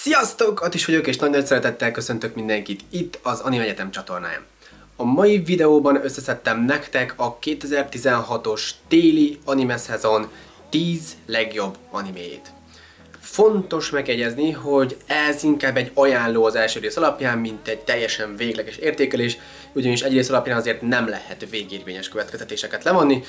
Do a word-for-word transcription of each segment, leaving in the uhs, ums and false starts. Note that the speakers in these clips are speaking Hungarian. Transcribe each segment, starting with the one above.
Sziasztok! Atis vagyok, és nagy-nagy szeretettel köszöntök mindenkit itt az Anime Egyetem csatornáján. A mai videóban összeszedtem nektek a kétezer-tizenhatos téli anime szezon tíz legjobb animéjét. Fontos megjegyezni, hogy ez inkább egy ajánló az első rész alapján, mint egy teljesen végleges értékelés, ugyanis egy rész alapján azért nem lehet végérvényes következtetéseket levonni.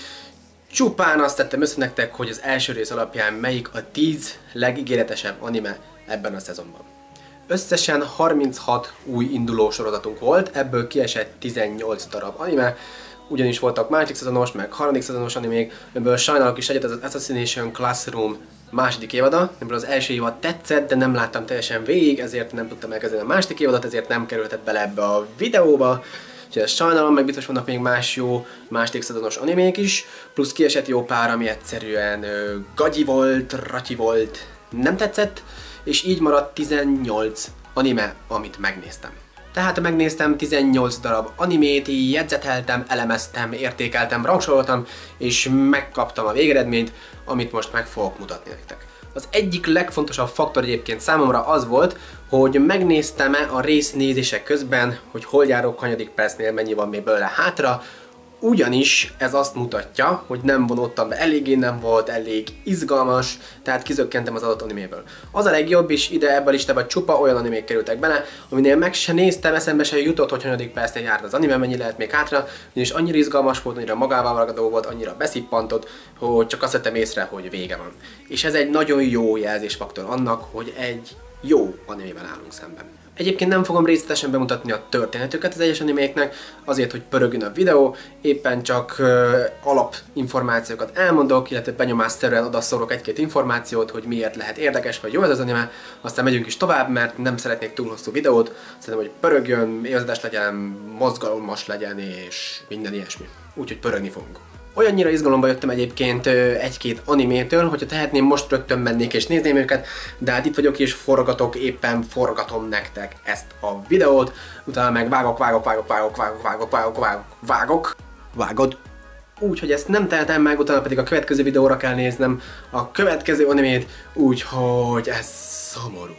Csupán azt tettem össze nektek, hogy az első rész alapján melyik a tíz legígéretesebb anime ebben a szezonban. Összesen harminchat új induló sorozatunk volt, ebből kiesett tizennyolc darab anime, ugyanis voltak második szezonos, meg harmadik szezonos animék, ebből sajnálok is egyet az Assassination Classroom második évada, ebből az első évad tetszett, de nem láttam teljesen végig, ezért nem tudtam elkezdeni a második évadat, ezért nem kerültett bele ebbe a videóba. Úgyhogy ezt sajnálom, meg biztos vannak még más jó második szezonos animék is, plusz kiesett jó pár, ami egyszerűen ö, gagyi volt, ratyi volt, nem tetszett, és így maradt tizennyolc anime, amit megnéztem. Tehát megnéztem tizennyolc darab animét, jegyzeteltem, elemeztem, értékeltem, rangsoroltam, és megkaptam a végeredményt, amit most meg fogok mutatni nektek. Az egyik legfontosabb faktor egyébként számomra az volt, hogy megnéztem-e a rész nézések közben, hogy hol járok hanyadik percnél, mennyi van még belőle hátra, ugyanis ez azt mutatja, hogy nem vonódtam be eléggé, nem volt elég izgalmas, tehát kizökkentem az adott animéből. Az a legjobb, és ide ebbe a listába csupa olyan animék kerültek bele, aminél meg se néztem, eszembe se jutott, hogy hanyadik percnél járt az anime, mennyi lehet még hátra, ugyanis annyira izgalmas volt, annyira magával ragadó volt, annyira beszippantott, hogy csak azt vettem észre, hogy vége van. És ez egy nagyon jó jelzésfaktor annak, hogy egy jó animében állunk szemben. Egyébként nem fogom részletesen bemutatni a történetüket az egyes animéknek, azért, hogy pörögjön a videó, éppen csak uh, alapinformációkat elmondok, illetve benyomásszerűen odaszórok egy-két információt, hogy miért lehet érdekes vagy jó ez az anime, aztán megyünk is tovább, mert nem szeretnék túl hosszú videót, szerintem, hogy pörögjön, élvezetes legyen, mozgalmas legyen és minden ilyesmi. Úgyhogy pörögni fogunk. Olyannyira izgalomba jöttem egyébként egy-két animétől, hogyha tehetném, most rögtön mennék és nézném őket, de hát itt vagyok és forgatok, éppen forgatom nektek ezt a videót, utána meg vágok, vágok, vágok, vágok, vágok, vágok, vágok, vágok, vágok, vágod. Úgyhogy ezt nem tehetem meg, utána pedig a következő videóra kell néznem a következő animét, úgyhogy ez szomorú.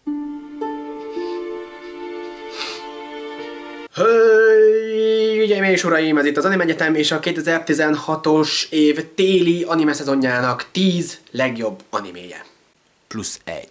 Hölgyeim és uraim, ez itt az Anime Egyetem és a kétezer-tizenhatos év téli anime szezonjának tíz legjobb animéje. Plusz egy.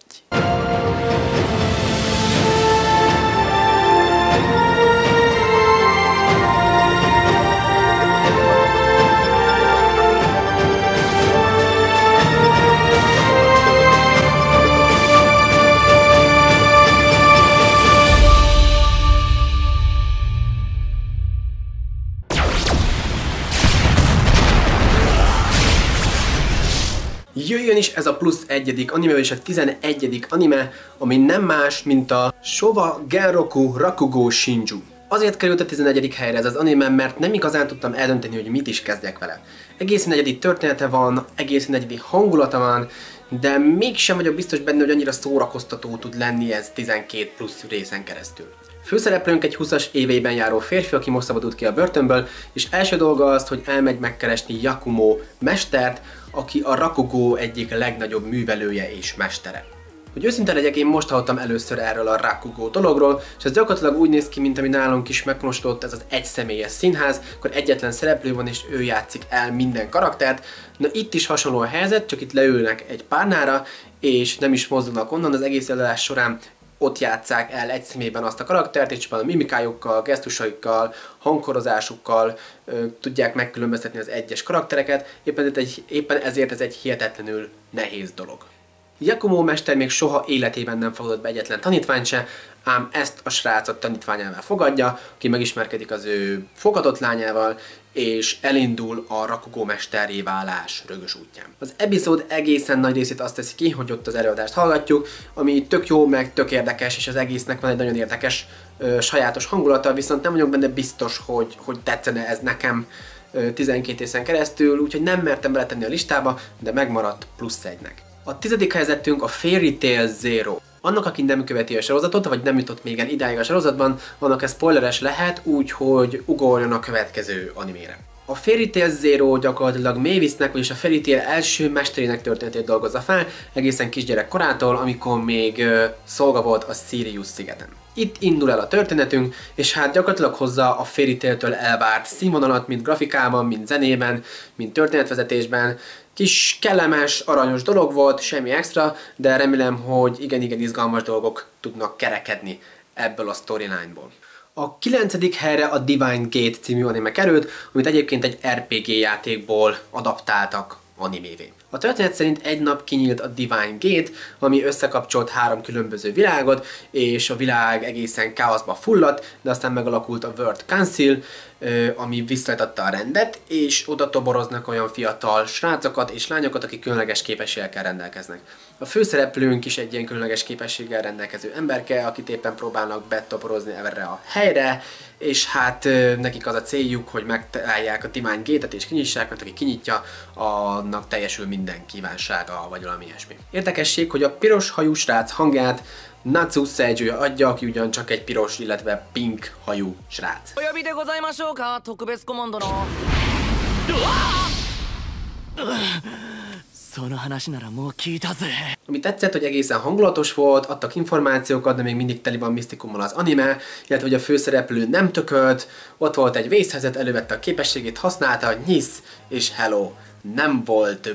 Jöjjön is ez a plusz egyedik anime, és a tizenegyedik anime, ami nem más, mint a Showa Genroku Rakugo Shinju. Azért került a tizenegyedik helyre ez az anime, mert nem igazán tudtam eldönteni, hogy mit is kezdjek vele. Egészen egyedi története van, egészen egyedi hangulata van, de mégsem vagyok biztos benne, hogy annyira szórakoztató tud lenni ez tizenkét plusz részen keresztül. Főszereplőnk egy húszas éveiben járó férfi, aki most szabadult ki a börtönből, és első dolga az, hogy elmegy megkeresni Yakumo mestert, aki a Rakugo egyik legnagyobb művelője és mestere. Hogy őszinte legyek, én most hallottam először erről a Rakugo dologról, és ez gyakorlatilag úgy néz ki, mint ami nálunk is meghonosodott, ez az egyszemélyes színház, akkor egyetlen szereplő van és ő játszik el minden karaktert. Na itt is hasonló a helyzet, csak itt leülnek egy párnára, és nem is mozdulnak onnan, az egész előadás során ott játsszák el egy személyben azt a karaktert, és csupán a mimikájukkal, gesztusaikkal, hangkorozásukkal ö, tudják megkülönböztetni az egyes karaktereket, éppen ezért, egy, éppen ezért ez egy hihetetlenül nehéz dolog. Yakumo mester még soha életében nem fogadott be egyetlen tanítványt se, ám ezt a srácot tanítványává fogadja, aki megismerkedik az ő fogadott lányával, és elindul a Rakugo mesterré válás rögös útján. Az epizód egészen nagy részét azt teszi ki, hogy ott az előadást hallgatjuk, ami tök jó, meg tök érdekes, és az egésznek van egy nagyon érdekes, ö, sajátos hangulata, viszont nem vagyok benne biztos, hogy, hogy tetszene ez nekem ö, tizenkét részen keresztül, úgyhogy nem mertem beletenni a listába, de megmaradt plusz egynek. A tizedik helyezettünk a Fairy Tail Zero. Annak, aki nem követi a sorozatot, vagy nem jutott még el idáig a sorozatban, annak ez spoileres lehet, úgyhogy ugorjon a következő animére. A Fairy Tail Zero gyakorlatilag Mavisnek, vagyis a Fairy Tail első mesterének történetét dolgozza fel, egészen kisgyerek korától, amikor még uh, szolga volt a Sirius szigeten. Itt indul el a történetünk, és hát gyakorlatilag hozza a Fairy Tail-től elvárt színvonalat, mind grafikában, mind zenében, mind történetvezetésben. Kis kellemes, aranyos dolog volt, semmi extra, de remélem, hogy igen-igen izgalmas dolgok tudnak kerekedni ebből a storyline-ból. A kilencedik helyre a Divine Gate című anime került, amit egyébként egy er pé gé játékból adaptáltak animévé. A történet szerint egy nap kinyílt a Divine Gate, ami összekapcsolt három különböző világot, és a világ egészen káoszba fulladt, de aztán megalakult a World Council, ami visszaadta a rendet, és oda toboroznak olyan fiatal srácokat és lányokat, akik különleges képességekkel rendelkeznek. A főszereplőnk is egy ilyen különleges képességgel rendelkező emberke, akit éppen próbálnak betoborozni erre a helyre, és hát nekik az a céljuk, hogy megtalálják a Divine Gate-et és kinyissák, mert aki kinyitja, annak teljesül minden kívánsága, vagy valami ilyesmi. Érdekesség, hogy a piros hajú srác hangját Natsu Seiju adja, aki ugyancsak egy piros, illetve pink hajú srác. Ami tetszett, hogy egészen hangulatos volt, adtak információkat, de még mindig teli van misztikummal az anime, illetve hogy a főszereplő nem tökölt, ott volt egy vészhelyzet, elővette a képességét, használta, nyisz, és hello, nem volt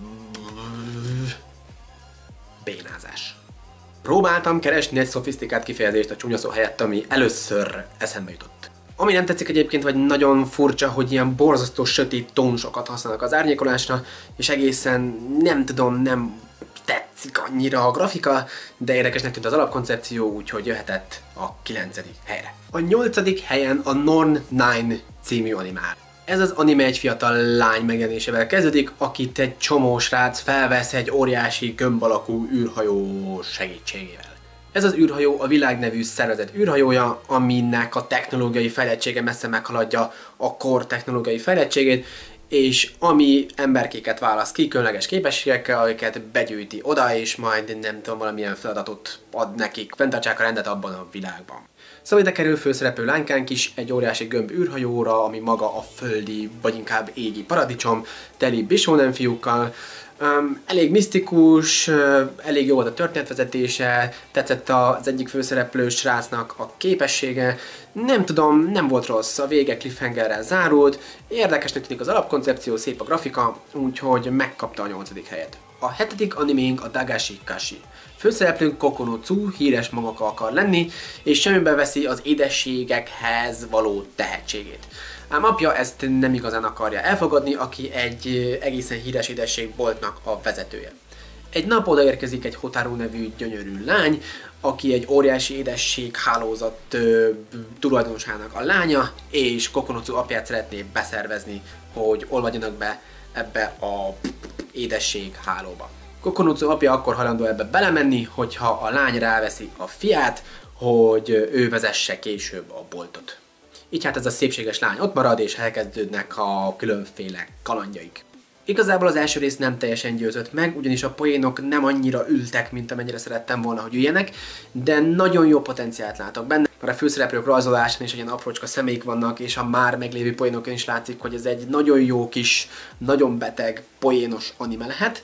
bénázás. Próbáltam keresni egy szofisztikált kifejezést a csúnya szó helyett, ami először eszembe jutott. Ami nem tetszik egyébként, vagy nagyon furcsa, hogy ilyen borzasztó sötét tónusokat használnak az árnyékolásra, és egészen nem tudom, nem tetszik annyira a grafika, de érdekesnek tűnt az alapkoncepció, úgyhogy jöhetett a kilencedik helyre. A nyolcadik helyen a Norn Nine című animál. Ez az anime egy fiatal lány megjelenésével kezdődik, akit egy csomó srác felvesz egy óriási gömb alakú űrhajó segítségével. Ez az űrhajó a Világ nevű szervezet űrhajója, aminek a technológiai fejlettsége messze meghaladja a kor technológiai fejlettségét, és ami emberkéket választ ki különleges képességekkel, amiket begyűjti oda, és majd nem tudom, valamilyen feladatot ad nekik, fenntartsák a rendet abban a világban. Szóval ide kerül főszereplő lánykánk is egy óriási gömb űrhajóra, ami maga a földi, vagy inkább égi paradicsom, teli bisónen fiúkkal. Um, elég misztikus, uh, elég jó volt a történetvezetése, tetszett az egyik főszereplő srácnak a képessége, nem tudom, nem volt rossz, a vége cliffhangerrel zárult, érdekesnek tűnik az alapkoncepció, szép a grafika, úgyhogy megkapta a nyolcadik helyet. A hetedik animénk a Dagashi Kashi. Főszereplőnk Kokonotsu híres magaka akar lenni, és semmibe veszi az édességekhez való tehetségét. Ám apja ezt nem igazán akarja elfogadni, aki egy egészen híres édességboltnak a vezetője. Egy nap odaérkezik egy Hotaru nevű gyönyörű lány, aki egy óriási édesség hálózat ö, tulajdonosának a lánya, és Kokonotsu apját szeretné beszervezni, hogy olvadjanak be ebbe a édesség hálóba. Kokonotsu apja akkor hajlandó ebbe belemenni, hogyha a lány ráveszi a fiát, hogy ő vezesse később a boltot. Így hát ez a szépséges lány ott marad, és elkezdődnek a különféle kalandjaik. Igazából az első rész nem teljesen győzött meg, ugyanis a poénok nem annyira ültek, mint amennyire szerettem volna, hogy üljenek, de nagyon jó potenciált látok benne. Már a főszereplők rajzolásán is olyan aprócska személyik vannak, és a már meglévő poénokon is látszik, hogy ez egy nagyon jó kis, nagyon beteg, poénos anime lehet.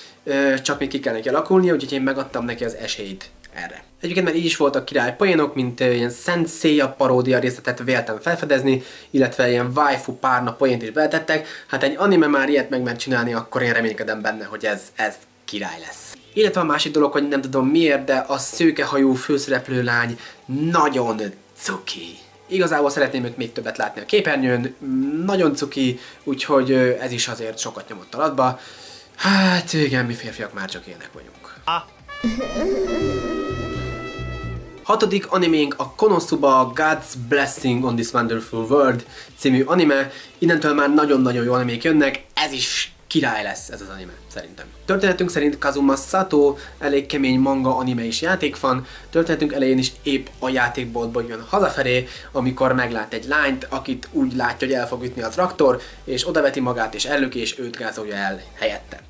Csak még ki kell neki alakulnia, úgyhogy én megadtam neki az esélyt erre. Egyébként már így is voltak király poénok, mint ilyen Saint Seiya paródia részletet véltem felfedezni, illetve ilyen waifu párna poént is beletettek. Hát egy anime már ilyet meg mer csinálni, akkor én reménykedem benne, hogy ez, ez király lesz. Illetve a másik dolog, hogy nem tudom miért, de a szőkehajú főszereplő lány nagyon cuki. Igazából szeretném őt még többet látni a képernyőn, nagyon cuki, úgyhogy ez is azért sokat nyomott alatba. Hát igen, mi férfiak már csak ilyenek vagyunk. Ah. Hatodik animénk a Konosuba God's Blessing on this Wonderful World című anime. Innentől már nagyon-nagyon jó animék jönnek, ez is király lesz ez az anime, szerintem. Történetünk szerint Kazuma Sato elég kemény manga, anime és játékfan. Történetünk elején is épp a játékboltból jön hazafelé, amikor meglát egy lányt, akit úgy látja, hogy el fog ütni a traktor, és odaveti magát és ellöki, és őt gázolja el helyette.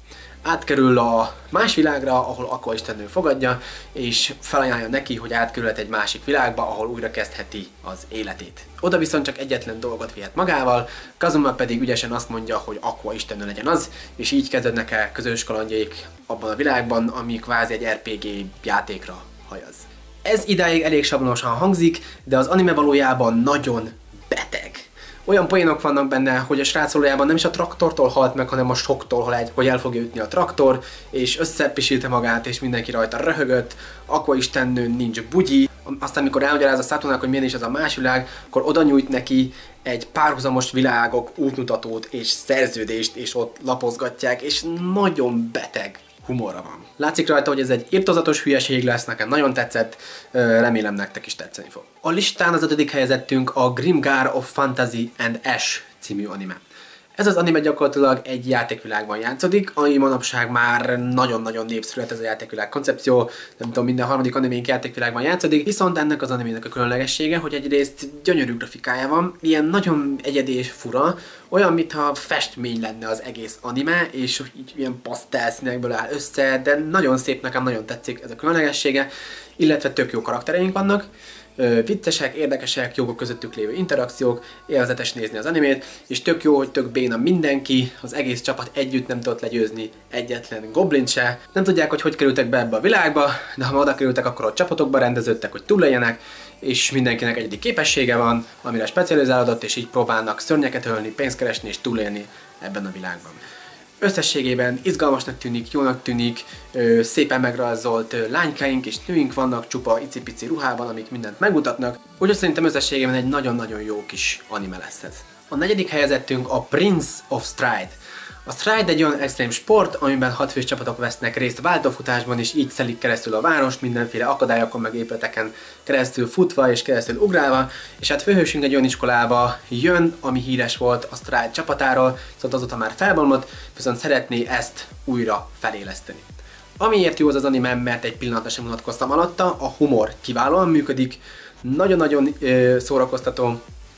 átkerül a más világra, ahol Aqua istennő fogadja, és felajánlja neki, hogy átkerülhet egy másik világba, ahol újra kezdheti az életét. Oda viszont csak egyetlen dolgot vihet magával, Kazuma pedig ügyesen azt mondja, hogy Aqua istennő legyen az, és így kezdődnek el közös kalandjaik abban a világban, ami kvázi egy er pé gé játékra hajaz. Ez idáig elég sablonosan hangzik, de az anime valójában nagyon beteg. Olyan poénok vannak benne, hogy a srác valójában nem is a traktortól halt meg, hanem a soktól, hogy el fogja ütni a traktor, és összepisilte magát, és mindenki rajta röhögött, Aqua istennő nincs bugyi. Aztán, amikor elmagyarázza Satonak, hogy milyen is az a más világ, akkor oda nyújt neki egy párhuzamos világok útmutatót és szerződést, és ott lapozgatják, és nagyon beteg humorra van. Látszik rajta, hogy ez egy irtózatos hülyeség lesz, nekem nagyon tetszett, remélem nektek is tetszeni fog. A listán az ötödik helyezettünk a Grimgar of Fantasy and Ash című anime. Ez az anime gyakorlatilag egy játékvilágban játszódik, ami manapság már nagyon-nagyon népszerű ez a játékvilág koncepció, nem tudom, minden harmadik animénk játékvilágban játszódik, viszont ennek az animének a különlegessége, hogy egyrészt gyönyörű grafikája van, ilyen nagyon egyedi és fura, olyan, mintha festmény lenne az egész anime, és így ilyen pasztel színekből áll össze, de nagyon szép, nekem nagyon tetszik ez a különlegessége, illetve tök jó karaktereink vannak. Viccesek, érdekesek, jók közöttük lévő interakciók, élvezetes nézni az animét, és tök jó, hogy tök béna mindenki, az egész csapat együtt nem tudott legyőzni egyetlen goblint se. Nem tudják, hogy hogy kerültek be ebbe a világba, de ha oda kerültek, akkor a csapatokba rendeződtek, hogy túléljenek, és mindenkinek egyedi képessége van, amire specializálódott, és így próbálnak szörnyeket ölni, pénzt keresni és túlélni ebben a világban. Összességében izgalmasnak tűnik, jónak tűnik, ö, szépen megrajzolt ö, lánykáink és nőink vannak csupa icipici ruhában, amik mindent megmutatnak, úgyhogy szerintem összességében egy nagyon-nagyon jó kis anime lesz ez. A negyedik helyezettünk a Prince of Stride. A Stride egy olyan extrém sport, amiben hatfős csapatok vesznek részt váltófutásban, és így szelik keresztül a várost, mindenféle akadályokon meg épületeken keresztül futva és keresztül ugrálva, és hát főhősünk egy olyan iskolába jön, ami híres volt a Stride csapatáról, szóval azóta már felbomlott, viszont szeretné ezt újra feléleszteni. Amiért jó az az anime, mert egy pillanatra sem unatkoztam alatta, a humor kiválóan működik, nagyon-nagyon szórakoztató,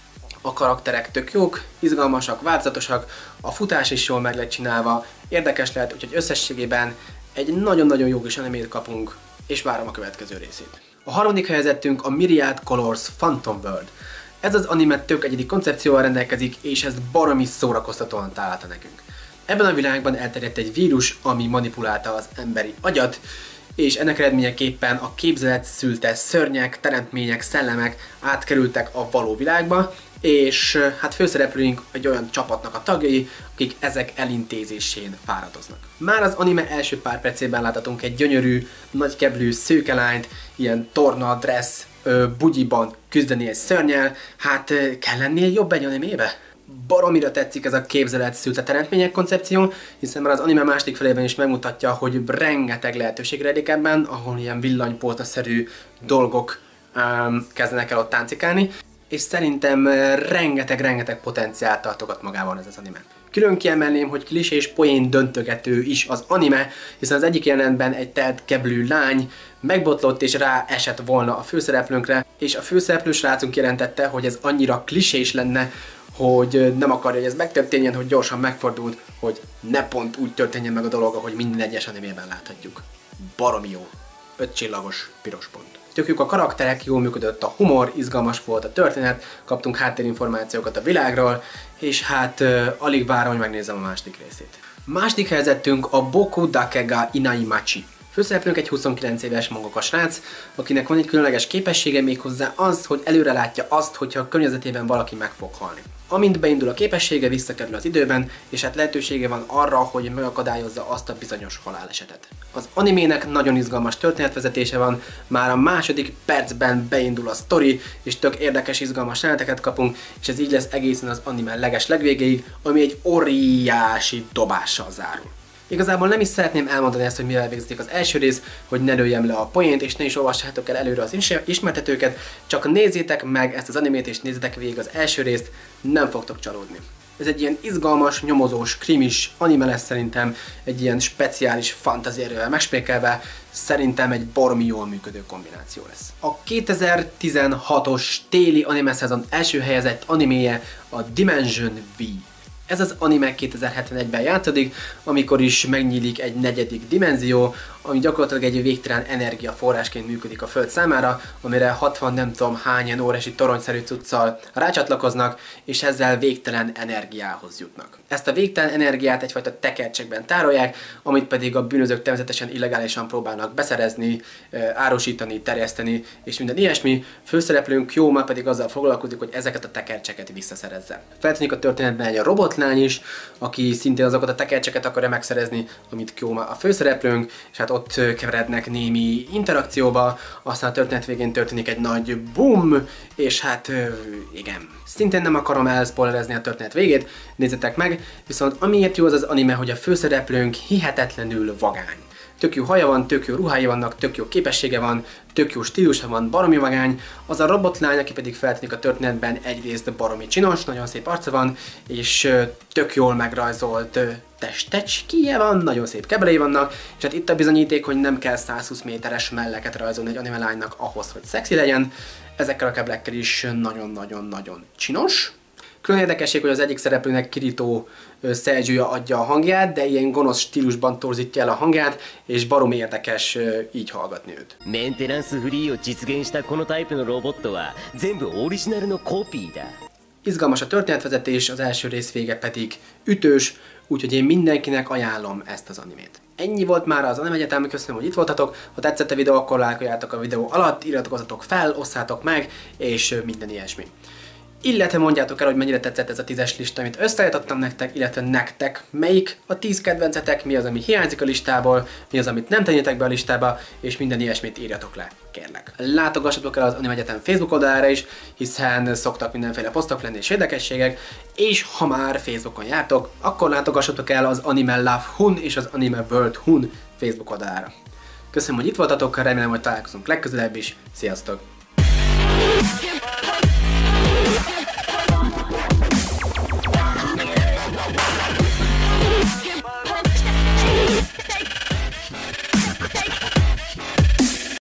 a karakterek tök jók, izgalmasak, változatosak, a futás is jól meg lett csinálva, érdekes lehet, úgyhogy összességében egy nagyon-nagyon jó kis animét kapunk, és várom a következő részét. A harmadik helyezettünk a Myriad Colors Phantom World. Ez az anime tök egyedi koncepcióval rendelkezik, és ez baromi szórakoztatóan találta nekünk. Ebben a világban elterjedt egy vírus, ami manipulálta az emberi agyat, és ennek eredményeképpen a képzelet szülte szörnyek, teremtmények, szellemek átkerültek a való világba, és hát főszereplőink egy olyan csapatnak a tagjai, akik ezek elintézésén fáradoznak. Már az anime első pár percében láthatunk egy gyönyörű, nagykeblű szőkelányt, ilyen torna, dress, bugyiban küzdeni egy szörnyel, hát kell lennie jobb egy animébe? Baromira tetszik ez a képzelet szülte teremtmények koncepció, hiszen már az anime második felében is megmutatja, hogy rengeteg lehetőség rejlik ebben, ahol ilyen villanypótnaszerű dolgok um, kezdenek el ott táncikálni, és szerintem rengeteg-rengeteg potenciált tartogat magában ez az anime. Külön kiemelném, hogy klisés poén döntögető is az anime, hiszen az egyik jelenetben egy telt keblű lány megbotlott és rá esett volna a főszereplőnkre, és a főszereplő srácunk jelentette, hogy ez annyira klisés lenne, hogy nem akarja, hogy ez megtörténjen, hogy gyorsan megfordult, hogy ne pont úgy történjen meg a dolog, ahogy minden egyes animében láthatjuk. Baromi jó. öt csillagos piros pont. Tök jók a karakterek, jól működött a humor, izgalmas volt a történet, kaptunk háttérinformációkat a világról, és hát uh, alig várom, hogy megnézem a második részét. Második helyezettünk a Boku Dake ga Inaimachi. Főszereplőnk egy huszonkilenc éves mangaka srác, akinek van egy különleges képessége, méghozzá az, hogy előre látja azt, hogyha a környezetében valaki meg fog halni. Amint beindul a képessége, visszakerül az időben, és hát lehetősége van arra, hogy megakadályozza azt a bizonyos halálesetet. Az animének nagyon izgalmas történetvezetése van, már a második percben beindul a sztori, és tök érdekes, izgalmas jeleneteket kapunk, és ez így lesz egészen az anime leges legvégéig, ami egy óriási dobással zárul. Igazából nem is szeretném elmondani ezt, hogy mivel végzik az első rész, hogy ne lőjem le a poént, és ne is olvassátok el előre az ismertetőket, csak nézzétek meg ezt az animét, és nézzétek végig az első részt, nem fogtok csalódni. Ez egy ilyen izgalmas, nyomozós, krimis anime lesz szerintem, egy ilyen speciális fantasy-erővel megspékelve, szerintem egy baromi jól működő kombináció lesz. A kétezer-tizenhatos téli anime szezon első helyezett animéje a Dimension V. Ez az anime kétezer-hetvenegyben játszódik, amikor is megnyílik egy negyedik dimenzió, ami gyakorlatilag egy végtelen energiaforrásként működik a Föld számára, amire hatvan nem tudom hányan óriási toronyszerű cuccal rácsatlakoznak, és ezzel végtelen energiához jutnak. Ezt a végtelen energiát egyfajta tekercsekben tárolják, amit pedig a bűnözők természetesen illegálisan próbálnak beszerezni, árusítani, terjeszteni, és minden ilyesmi. Főszereplőnk Kyoma pedig azzal foglalkozik, hogy ezeket a tekercseket visszaszerezze. Feltűnik a történetben egy robotlány is, aki szintén azokat a tekercseket akarja megszerezni, amit Kyoma a főszereplőnk, és hát ott keverednek némi interakcióba, aztán a történet végén történik egy nagy boom, és hát igen. Szintén nem akarom elspoilerezni a történet végét, nézzetek meg, viszont amiért jó az az anime, hogy a főszereplőnk hihetetlenül vagány. Tök jó haja van, tök jó ruhái vannak, tök jó képessége van, tök jó stílusa van, baromi vagány. Az a robotlány, aki pedig feltűnik a történetben, egyrészt baromi csinos, nagyon szép arca van, és tök jól megrajzolt testecskéje van, nagyon szép kebelei vannak, és hát itt a bizonyíték, hogy nem kell százhúsz méteres melleket rajzolni egy anime lánynak ahhoz, hogy szexi legyen. Ezekkel a kebelekkel is nagyon-nagyon-nagyon csinos. Külön érdekesség, hogy az egyik szereplőnek Kirito Sergio adja a hangját, de ilyen gonosz stílusban torzítja el a hangját, és barom érdekes így hallgatni őt. Izgalmas a történetvezetés, az első rész vége pedig ütős, úgyhogy én mindenkinek ajánlom ezt az animét. Ennyi volt már az Anime Egyetem, köszönöm, hogy itt voltatok. Ha tetszett a videó, akkor lájkoljátok a videó alatt, iratkozzatok fel, osszátok meg, és minden ilyesmi. Illetve mondjátok el, hogy mennyire tetszett ez a tízes lista, amit összeállítottam nektek, illetve nektek melyik a tíz kedvencetek, mi az, ami hiányzik a listából, mi az, amit nem tennétek be a listába, és minden ilyesmit írjatok le, kérlek. Látogassatok el az Anime Egyetem Facebook oldalára is, hiszen szoktak mindenféle posztok lenni és érdekességek, és ha már Facebookon jártok, akkor látogassatok el az Anime Love Hun és az Anime World Hun Facebook oldalára. Köszönöm, hogy itt voltatok, remélem, hogy találkozunk legközelebb is, sziasztok!